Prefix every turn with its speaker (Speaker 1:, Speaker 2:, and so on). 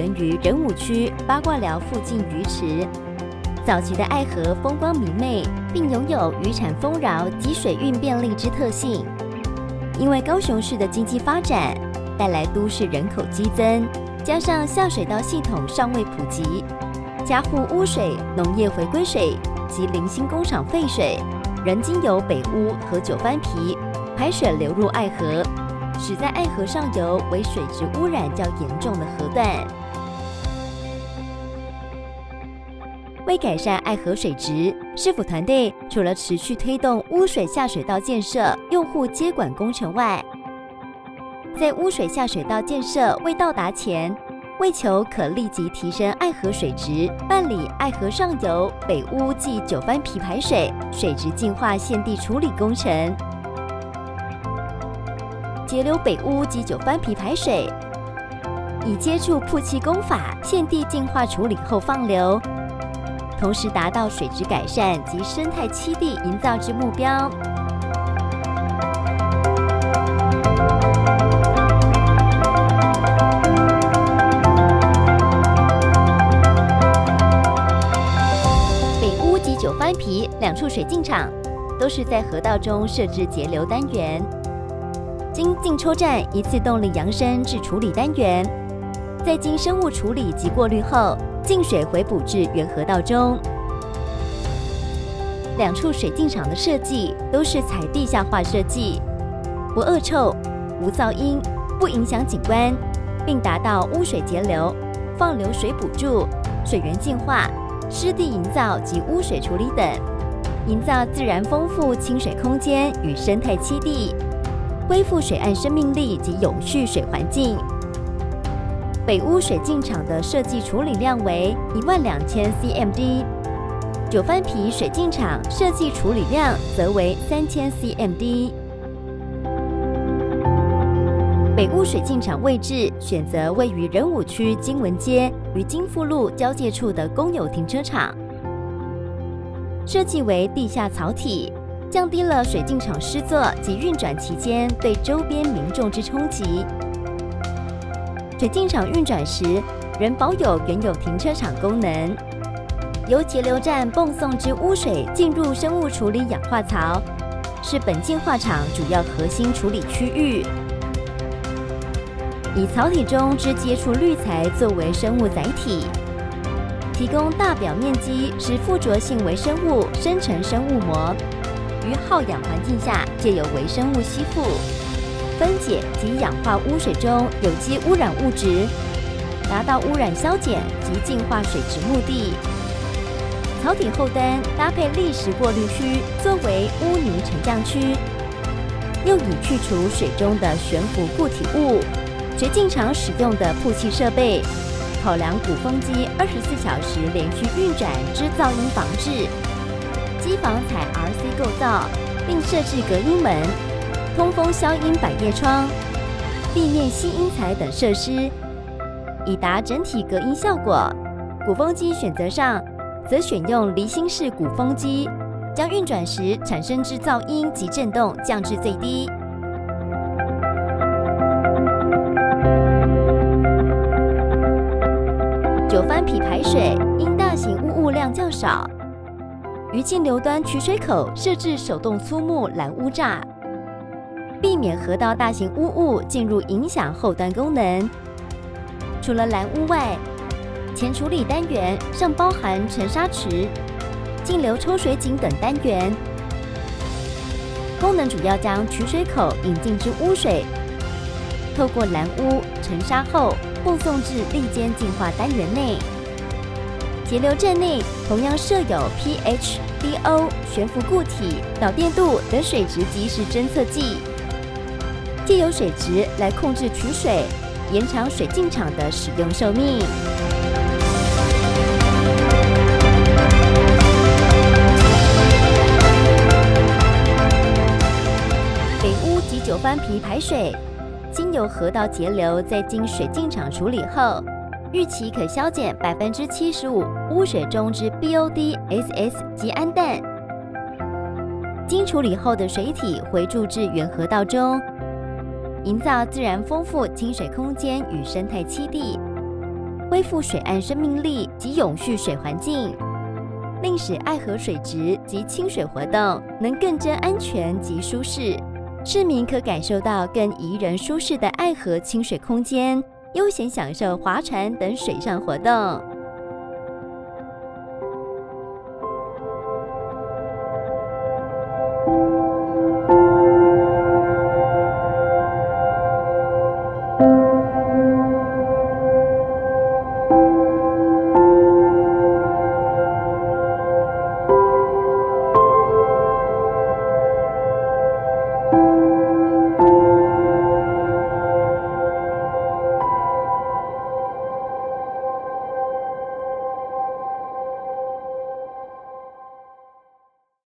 Speaker 1: 源于仁武区八卦寮附近鱼池。早期的爱河风光明媚，并拥有渔产丰饶及水运便利之特性。因为高雄市的经济发展带来都市人口激增，加上下水道系统尚未普及，家户污水、农业回归水及零星工厂废水，仍经由北屋和九番埤排水流入爱河，使在爱河上游为水质污染较严重的河段。为改善爱河水质，市府团队除了持续推动污水下水道建设、用户接管工程外，在污水下水道建设未到达前，为求可立即提升爱河水质，办理爱河上游北屋暨九番埤排水水质净化现地处理工程。截流北屋及九番埤排水，以接触曝气工法现地净化处理后放流，同时达到水质改善及生态栖地营造之目标。北屋及九番埤两处水净场都是在河道中设置截流单元，经净抽站一次动力扬升至处理单元，再经生物处理及过滤后，净水回补至原河道中。两处水净场的设计都是采地下化设计，不恶臭、无噪音，不影响景观，并达到污水截流、放流水补助、水源净化、湿地营造及污水处理等，营造自然丰富清水空间与生态栖地，恢复水岸生命力及永续水环境。北屋水净场的设计处理量为12000 CMD， 九番埤水净场设计处理量则为3000 CMD。 北屋水净场位置选择位于仁武区金文街与金富路交界处的公有停车场，设计为地下槽体，降低了水净场施作及运转期间对周边民众之冲击。水净场运转时仍保有原有停车场功能，由截流站泵送之污水进入生物处理氧化槽，是本净化厂主要核心处理区域。以槽体中之接触滤材作为生物载体，提供大表面积之附着性微生物生成生物膜，于耗氧环境下借由微生物吸附、分解及氧化污水中有机污染物质，达到污染消减及净化水质目的。槽体后端搭配砾石过滤区作为污泥沉降区，又以去除水中的悬浮固体物。水净场使用的曝气设备，考量鼓风机24小时连续运转之噪音防治，机房采 RC 构造，并设置隔音门、通风消音百叶窗、地面吸音材等设施，以达整体隔音效果。鼓风机选择上，则选用离心式鼓风机，将运转时产生之噪音及震动降至最低。九番埤排水因大型污物量较少，于径流端取水口设置手动粗木拦污栅，避免河道大型污物进入影响后端功能。除了拦污外，前处理单元尚包含沉沙池、径流抽水井等单元，功能主要将取水口引进之污水，透过拦污、沉沙后泵送至砾间净化单元内。截流站内同样设有 pH、DO、悬浮固体、导电度等水质即时侦测器，借由水质来控制取水，延长水净场的使用寿命。北屋及九番埤排水经由河道截流，再经水净场处理后，预期可消减75%污水中之 BOD、SS 及氨氮。经处理后的水体回注至原河道中，营造自然丰富清水空间与生态栖地， 恢复水岸生命力及永续水环境，令使爱河水质及清水活动能更臻安全及舒适，市民可感受到更宜人舒适的爱河清水空间，悠闲享受划船等水上活动。